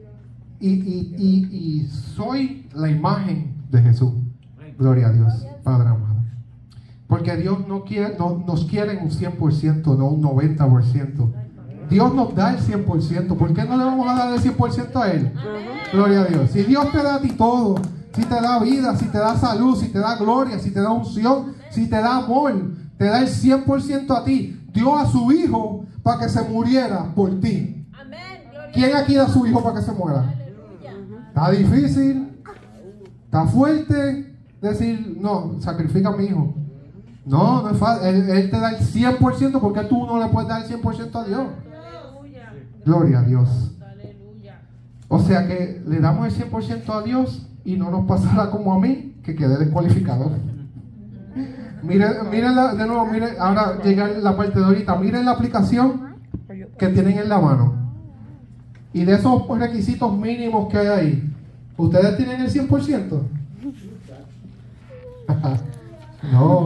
y soy la imagen de Jesús. Gloria a Dios, Padre amado. Porque Dios nos quiere en un 100%, no un 90%. Dios nos da el 100%. ¿Por qué no le vamos a dar el 100% a Él? Gloria a Dios. Si Dios te da a ti todo, si te da vida, si te da salud, si te da gloria, si te da unción, si te da amor, te da el 100% a ti. Dio a su Hijo para que se muriera por ti. ¿Quién aquí da a su Hijo para que se muera? Está difícil, está fuerte decir, no, sacrifica a mi hijo. No es fácil. Él te da el 100%, porque tú no le puedes dar el 100% a Dios. Gloria a Dios. O sea que le damos el 100% a Dios y no nos pasará como a mí, que quedé descualificado. Miren de nuevo, miren, ahora llega la parte de ahorita. Miren la aplicación que tienen en la mano. Y de esos requisitos mínimos que hay ahí, ¿ustedes tienen el 100%? No,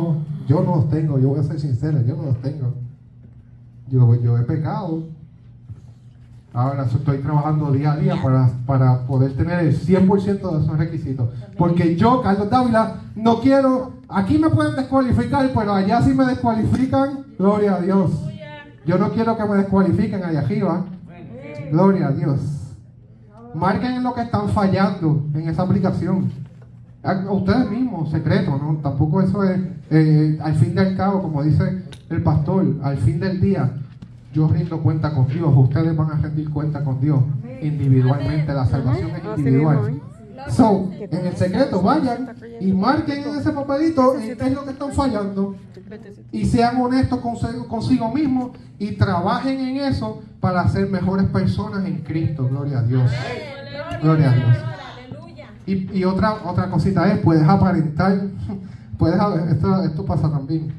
yo no los tengo, yo voy a ser sincero, yo no los tengo. Yo he pecado. Ahora estoy trabajando día a día para poder tener el 100% de esos requisitos. Porque yo, Carlos Dávila, no quiero, aquí me pueden descualificar, pero allá sí me descualifican, gloria a Dios. Yo no quiero que me descualifiquen allá arriba, gloria a Dios. Marquen en lo que están fallando en esa aplicación. A ustedes mismos, secreto, ¿no? Tampoco eso es, al fin del cabo, como dice el pastor, al fin del día, yo rindo cuenta con Dios, ustedes van a rendir cuenta con Dios individualmente, la salvación es individual. So, en el secreto vayan y marquen en ese papelito en qué es lo que están fallando y sean honestos consigo mismos y trabajen en eso para ser mejores personas en Cristo, gloria a Dios. Gloria a Dios. Y otra cosita es, puedes aparentar, esto pasa también.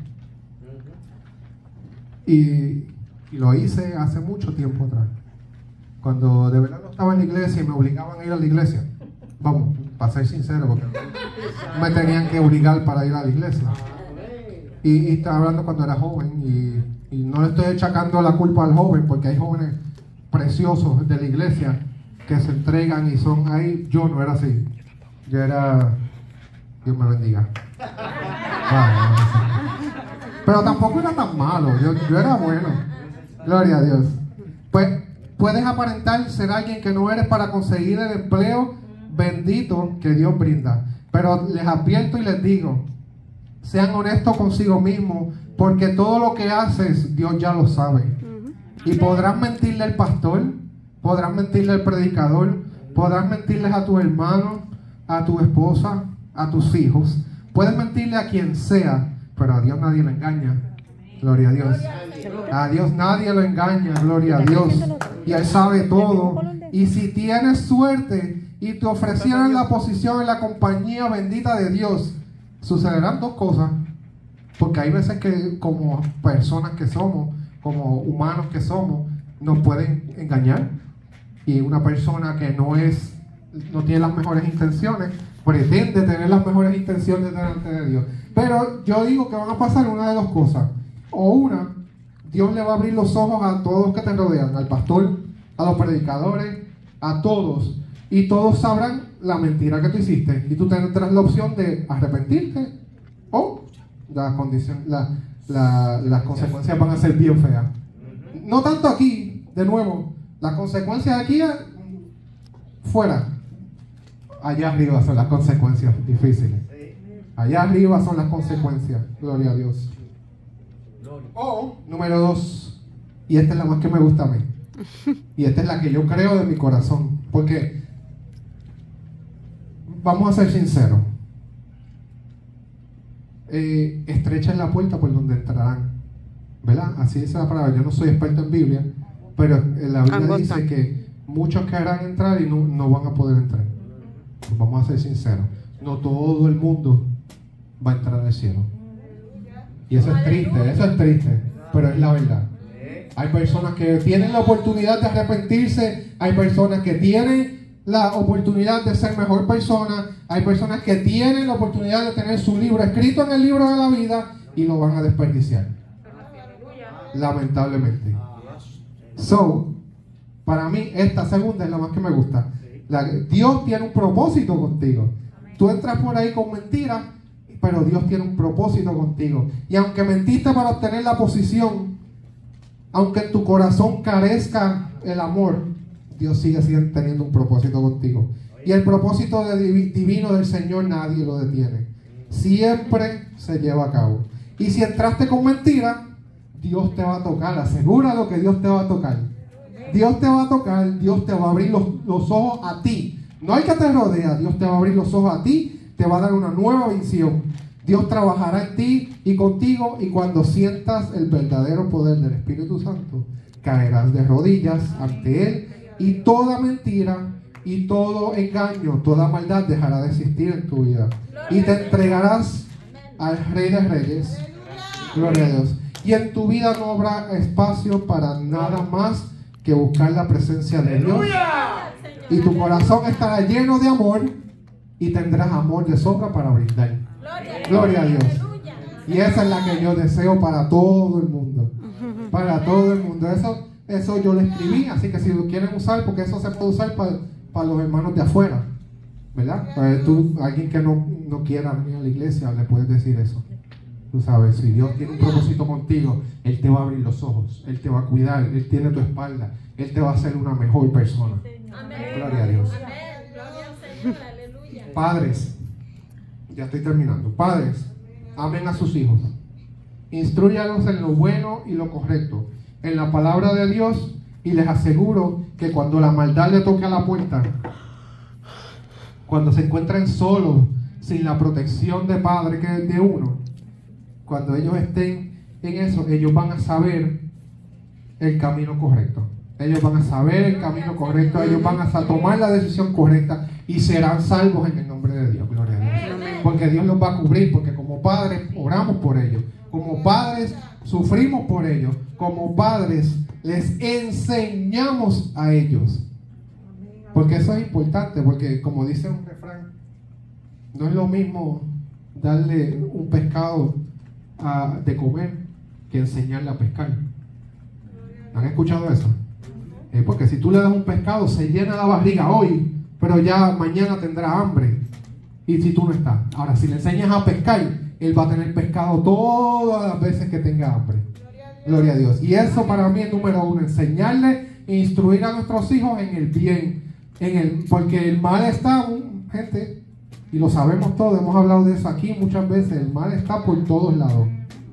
Y lo hice hace mucho tiempo atrás. Cuando de verdad no estaba en la iglesia y me obligaban a ir a la iglesia. Vamos, para ser sincero, porque me tenían que obligar para ir a la iglesia. Y estaba hablando cuando era joven y no le estoy echacando la culpa al joven, porque hay jóvenes preciosos de la iglesia que se entregan y son ahí. Yo no era así. Yo era, Dios me bendiga. Pero tampoco era tan malo, yo era bueno. Gloria a Dios. Pues puedes aparentar ser alguien que no eres para conseguir el empleo bendito que Dios brinda. Pero les advierto y les digo, sean honestos consigo mismos, porque todo lo que haces, Dios ya lo sabe. Y podrás mentirle al pastor, podrás mentirle al predicador, podrás mentirles a tus hermanos, a tu esposa, a tus hijos. Puedes mentirle a quien sea, pero a Dios nadie lo engaña. Gloria a Dios. A Dios nadie lo engaña, gloria a Dios. Y Él sabe todo. Y si tienes suerte y te ofrecieran la posición en la compañía bendita de Dios, sucederán dos cosas. Porque hay veces que como personas que somos, como humanos que somos, nos pueden engañar. Y una persona que no tiene las mejores intenciones, pretende tener las mejores intenciones delante de Dios. Pero yo digo que van a pasar una de dos cosas. O una, Dios le va a abrir los ojos a todos los que te rodean, al pastor, a los predicadores, a todos. Y todos sabrán la mentira que tú hiciste. Y tú tendrás la opción de arrepentirte o las consecuencias van a ser bien feas. No tanto aquí, de nuevo, las consecuencias aquí fuera. Allá arriba son las consecuencias difíciles. Allá arriba son las consecuencias. Gloria a Dios. O, número 2, y esta es la más que me gusta a mí. Y esta es la que yo creo de mi corazón. Porque, vamos a ser sinceros, estrechen la puerta por donde entrarán. ¿Verdad? Así dice la palabra. Yo no soy experto en Biblia, pero la Biblia dice que muchos querrán entrar y no van a poder entrar. Pues vamos a ser sinceros, no todo el mundo va a entrar al cielo. Y eso es triste, pero es la verdad. Hay personas que tienen la oportunidad de arrepentirse, hay personas que tienen la oportunidad de ser mejor persona, hay personas que tienen la oportunidad de tener su libro escrito en el libro de la vida y lo van a desperdiciar. Lamentablemente. So, para mí esta segunda es la más que me gusta. Dios tiene un propósito contigo. Tú entras por ahí con mentiras, pero Dios tiene un propósito contigo. Y aunque mentiste para obtener la posición, aunque en tu corazón carezca el amor, Dios sigue teniendo un propósito contigo. Y el propósito divino del Señor nadie lo detiene. Siempre se lleva a cabo. Y si entraste con mentira, Dios te va a tocar. Asegúralo que Dios te va a tocar. Dios te va a tocar, Dios te va a abrir los ojos a ti. No hay que te rodea, Dios te va a abrir los ojos a ti, te va a dar una nueva visión. Dios trabajará en ti y contigo, y cuando sientas el verdadero poder del Espíritu Santo, caerás de rodillas ante Él, y toda mentira y todo engaño, toda maldad dejará de existir en tu vida. Y te entregarás al Rey de Reyes. Gloria a Dios. Y en tu vida no habrá espacio para nada más que buscar la presencia de Dios. Y tu corazón estará lleno de amor y tendrás amor de sobra para brindar. Gloria a Dios. Y esa es la que yo deseo para todo el mundo. Para todo el mundo. Eso yo lo escribí, así que si lo quieren usar, porque eso se puede usar para los hermanos de afuera, ¿verdad? Alguien que no quiera venir a la iglesia, le puedes decir eso. Tú sabes, si Dios tiene un propósito contigo, Él te va a abrir los ojos, Él te va a cuidar, Él tiene tu espalda, Él te va a hacer una mejor persona. Amén. Gloria a Dios. Amén. Gloria al Señor. Aleluya. Padres, ya estoy terminando. Padres, amen a sus hijos. Instrúyalos en lo bueno y lo correcto, en la palabra de Dios, y les aseguro que cuando la maldad le toque a la puerta, cuando se encuentren solos, sin la protección de padre que es de uno, cuando ellos estén en eso, ellos van a saber el camino correcto. Ellos van a saber el camino correcto, ellos van a tomar la decisión correcta y serán salvos en el nombre de Dios. Gloria a Dios. Porque Dios los va a cubrir, porque como padres oramos por ellos, como padres sufrimos por ellos, como padres les enseñamos a ellos. Porque eso es importante, porque como dice un refrán, no es lo mismo darle un pescado de comer que enseñarle a pescar. ¿Han escuchado eso? Porque si tú le das un pescado, se llena la barriga hoy, pero ya mañana tendrá hambre. Y si tú no estás. Ahora, si le enseñas a pescar, él va a tener pescado todas las veces que tenga hambre. Gloria a Dios. Y eso para mí es número uno, enseñarle e instruir a nuestros hijos en el bien. Porque el mal está, gente, y lo sabemos todos, hemos hablado de eso aquí muchas veces, el mal está por todos lados.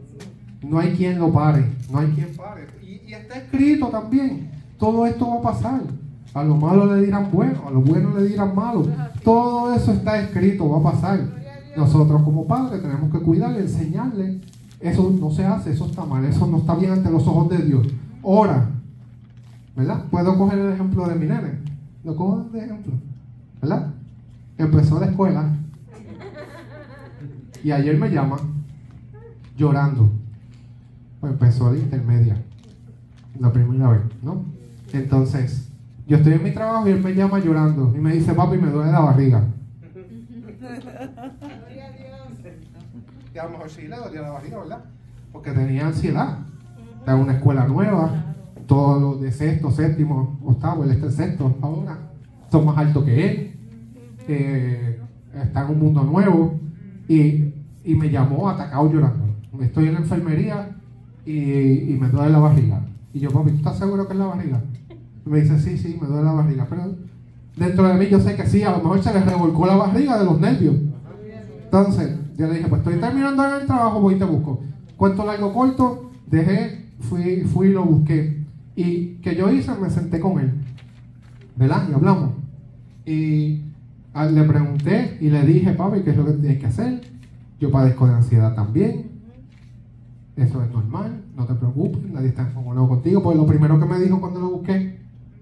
No hay quien lo pare, no hay quien pare. Y está escrito también, todo esto va a pasar. A lo malo le dirán bueno, a lo bueno le dirán malo. Todo eso está escrito, va a pasar. Nosotros como padres tenemos que cuidarle, enseñarle. Eso no se hace, eso está mal, eso no está bien ante los ojos de Dios. Ora, ¿verdad? Puedo coger el ejemplo de mi nene. Lo cojo de ejemplo, ¿verdad? Empezó la escuela y ayer me llama llorando. Pues empezó la intermedia, la primera vez, ¿no? Entonces, yo estoy en mi trabajo y él me llama llorando y me dice, papi, me duele la barriga. Y a lo mejor sí le dolía la barriga, ¿verdad? Porque tenía ansiedad. Está en una escuela nueva, todos los de sexto, séptimo, octavo, él está en sexto ahora, son más altos que él, está en un mundo nuevo y me llamó atacado llorando. Estoy en la enfermería y me duele la barriga. Y yo, papi, ¿tú estás seguro que es la barriga? Y me dice, sí, me duele la barriga. Pero dentro de mí yo sé que sí, a lo mejor se le revolcó la barriga de los nervios. Entonces, yo le dije, pues estoy terminando en el trabajo, voy y te busco. Cuento largo corto, fui y lo busqué. Y que yo hice, me senté con él, ¿verdad? Y hablamos. Y le pregunté y le dije, papi, ¿qué es lo que tienes que hacer? Yo padezco de ansiedad también. Eso es normal, no te preocupes, nadie está enfogonado contigo. Pues lo primero que me dijo cuando lo busqué,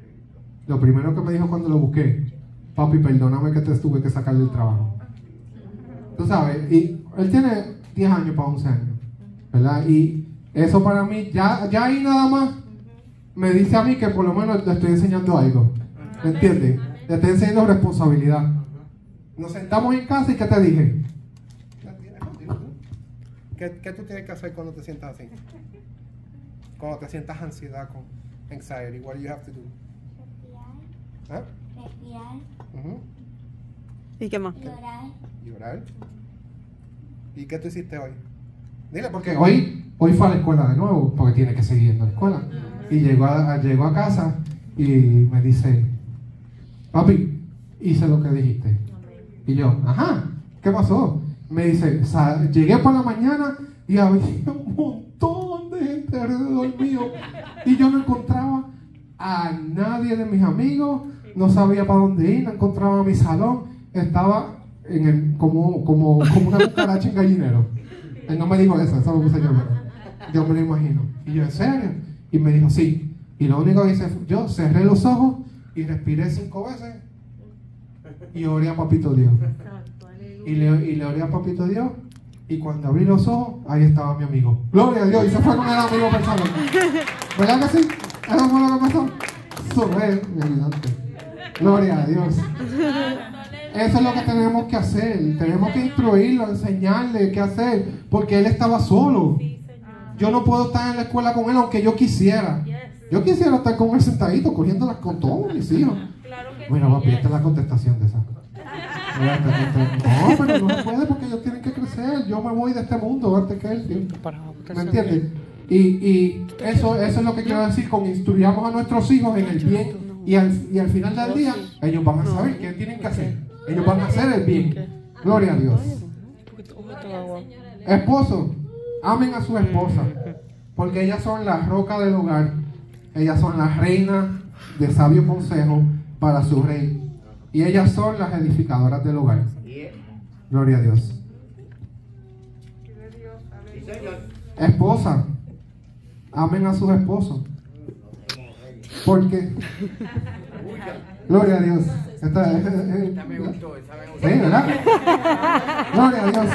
papi, perdóname que te tuve que sacar del trabajo. Tú sabes, y él tiene 10 años para 11 años, ¿verdad? Y eso para mí, ya ahí nada más, me dice a mí que por lo menos le estoy enseñando algo. ¿Me entiendes? Le estoy enseñando responsabilidad. Nos sentamos en casa y ¿qué te dije? ¿Qué tú tienes que hacer cuando te sientas así? Cuando te sientas ansiedad con anxiety, what do you have to do? Respirar. ¿Y qué más? Llorar. ¿Y qué tú hiciste hoy? Dile, porque hoy fue a la escuela de nuevo, porque tiene que seguir yendo a la escuela. Y llegó a casa y me dice, papi, hice lo que dijiste. Y yo, ajá, ¿qué pasó? Me dice, llegué por la mañana y había un montón de gente alrededor mío y yo no encontraba a nadie de mis amigos, no sabía para dónde ir, no encontraba mi salón, estaba como una cucaracha en gallinero. Él no me dijo eso me puse yo me lo imagino. Y yo, ¿en serio? Y me dijo, sí. Y lo único que hice, yo cerré los ojos y respiré 5 veces y oré a Papito Dios. Y le oré a Papito Dios. Y cuando abrí los ojos, ahí estaba mi amigo. Gloria a Dios. Y se fue con el amigo personal. ¿Verdad que sí? Eso fue lo que pasó. Eso fue evidente. Gloria a Dios. Eso es lo que tenemos que hacer. Tenemos que instruirlo, enseñarle qué hacer, porque él estaba solo. Yo no puedo estar en la escuela con él aunque yo quisiera. Yo quisiera estar con él sentadito, cogiéndolas con todos mis hijos. Bueno, papi, esta es la contestación de esa. No, pero no se puede porque ellos tienen que crecer. Yo me voy de este mundo antes que él. ¿Me entiendes? Y eso es lo que quiero decir con instruyamos a nuestros hijos en el bien. Y al final del día, ellos van a saber qué tienen que hacer. Ellos van a hacer el bien. Gloria a Dios. Esposos, amen a su esposa, porque ellas son la roca del hogar. Ellas son las reinas de sabio consejo para su rey. Y ellas son las edificadoras del hogar. Gloria a Dios. Esposa, amen a sus esposos. Porque, gloria a Dios. Me gustó. Sí, ¿verdad? Gloria a Dios.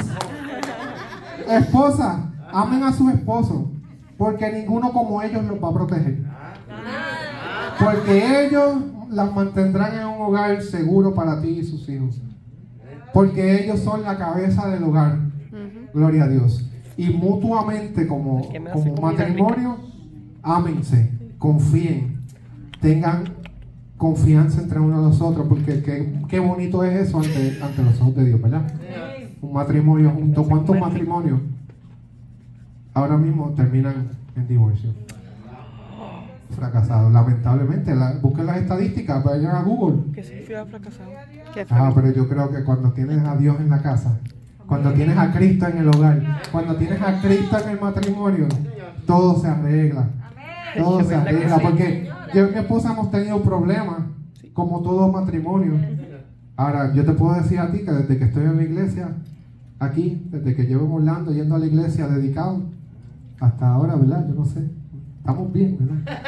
Esposa, amen a sus esposos. Porque ninguno como ellos los va a proteger. Porque ellos las mantendrán en un hogar seguro para ti y sus hijos. Porque ellos son la cabeza del hogar. Gloria a Dios. Y mutuamente como matrimonio, ámense, confíen, tengan confianza entre uno y los otros, porque qué bonito es eso ante los ojos de Dios, ¿verdad? Un matrimonio junto. ¿Cuántos matrimonios ahora mismo terminan en divorcio? Fracasados, lamentablemente. Busquen las estadísticas, vayan a Google. ¿Qué significa fracasado? Pero yo creo que cuando tienes a Dios en la casa, cuando tienes a Cristo en el hogar, cuando tienes a Cristo en el matrimonio, todo se arregla. Todo se arregla, porque yo y mi esposa hemos tenido problemas, como todo matrimonio. Ahora, yo te puedo decir a ti que desde que estoy en la iglesia, aquí, desde que llevo en Orlando yendo a la iglesia dedicado, hasta ahora, ¿verdad? Yo no sé. Estamos bien, ¿verdad?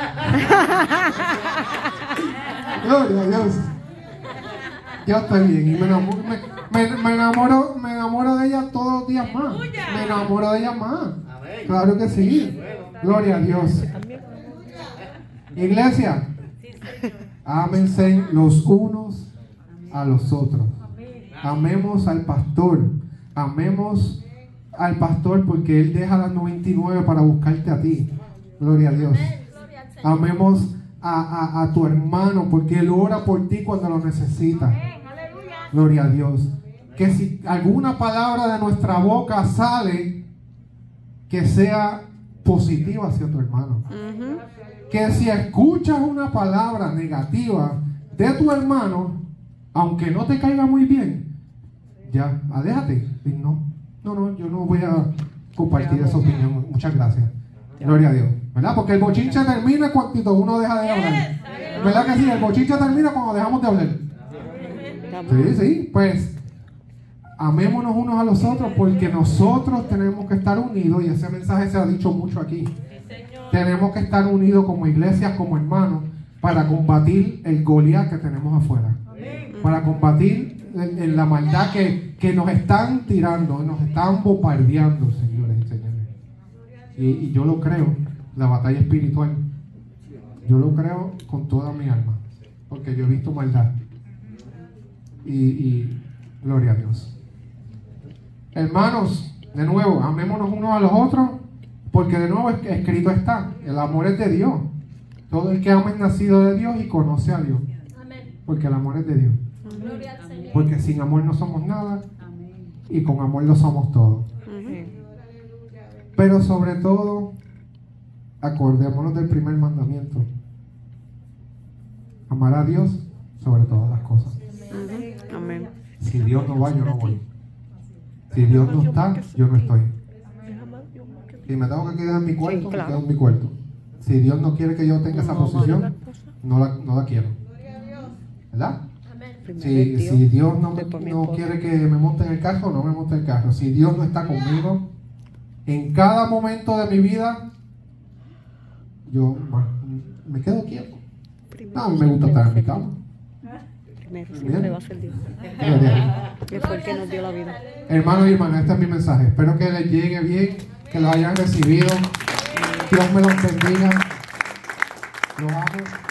Gloria a Dios. Yo estoy bien y me enamoro de ella todos los días más. Me enamoro de ella más. Claro que sí. Gloria a Dios. Iglesia, ámense los unos a los otros. Amemos al pastor. Amemos al pastor porque él deja las 99 para buscarte a ti. Gloria a Dios. Amemos a tu hermano porque él ora por ti cuando lo necesita. Gloria a Dios. Que si alguna palabra de nuestra boca sale, que sea positiva hacia tu hermano. Que si escuchas una palabra negativa de tu hermano, aunque no te caiga muy bien, ya, aléjate. No, yo no voy a compartir esa opinión. Muchas gracias. Gloria a Dios. ¿Verdad? Porque el bochinche termina cuando uno deja de hablar. ¿Verdad que sí? El bochinche termina cuando dejamos de hablar. Sí, pues amémonos unos a los otros porque nosotros tenemos que estar unidos y ese mensaje se ha dicho mucho aquí. Tenemos que estar unidos como iglesias, como hermanos, para combatir el Goliat que tenemos afuera. Para combatir en la maldad que nos están tirando, nos están bombardeando, señores y señores. Y yo lo creo, la batalla espiritual. Yo lo creo con toda mi alma, porque yo he visto maldad. Y gloria a Dios. Hermanos, de nuevo, amémonos unos a los otros, porque de nuevo escrito está, el amor es de Dios. Todo el que ama es nacido de Dios y conoce a Dios. Porque el amor es de Dios. Porque sin amor no somos nada y con amor lo somos todo. Pero sobre todo, acordémonos del primer mandamiento: amar a Dios sobre todas las cosas. Amén. Si Dios no va, yo no voy. Si Dios no está, yo no estoy. Si me tengo que quedar en mi cuarto, me quedo en mi cuarto. Si Dios no quiere que yo tenga esa posición, no la quiero. ¿Verdad? Si Dios no quiere que me monte en el carro, no me monte en el carro. Si Dios no está conmigo en cada momento de mi vida, yo me quedo quieto. No, a mí me gusta estar en mi cama. Siempre va a ser Dios. Que fue el que nos dio la vida. Hermanos y hermanas, este es mi mensaje. Espero que les llegue bien, que lo hayan recibido. Dios me los bendiga. Los amo.